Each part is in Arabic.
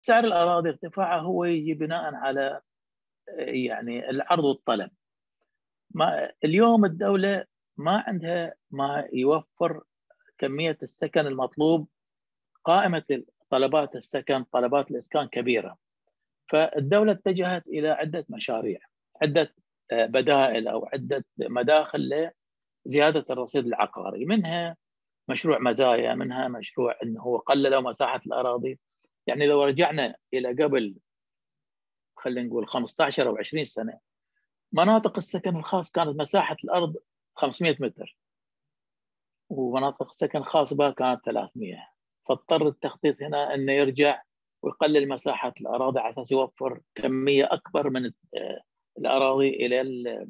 سعر الأراضي ارتفاعها هو يجي بناء على يعني العرض والطلب. اليوم الدولة ما عندها ما يوفر كمية السكن المطلوب. قائمة طلبات السكن، طلبات الإسكان كبيرة، فالدولة اتجهت إلى عدة مشاريع، عدة بدائل أو عدة مداخل لزيادة الرصيد العقاري. منها مشروع مزايا، منها مشروع أنه قللوا مساحة الأراضي. يعني لو رجعنا إلى قبل خلينا نقول 15 أو 20 سنة، مناطق السكن الخاص كانت مساحة الأرض 500 متر، ومناطق السكن الخاص بها كانت 300. فاضطر التخطيط هنا أنه يرجع ويقلل مساحة الأراضي على أساس يوفر كمية أكبر من الأراضي إلى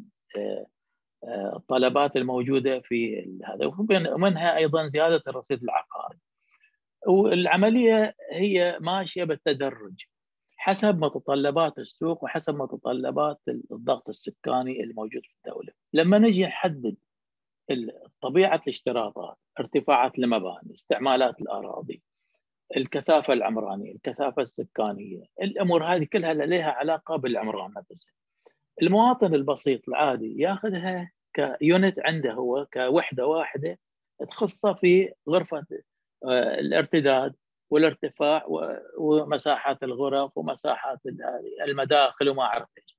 الطلبات الموجودة في هذا، ومنها أيضا زيادة الرصيد العقاري. والعملية هي ماشية بالتدرج حسب متطلبات السوق وحسب متطلبات الضغط السكاني الموجود في الدولة. لما نجي نحدد طبيعة الاشتراطات، ارتفاعات المباني، استعمالات الأراضي، الكثافة العمرانية، الكثافة السكانية، الأمور هذه كلها لها علاقة بالعمران نفسه. المواطن البسيط العادي ياخذها كيونت عنده هو، كوحدة واحدة تخصه في غرفة الارتداد والارتفاع ومساحات الغرف ومساحات المداخل وما أعرف إيش.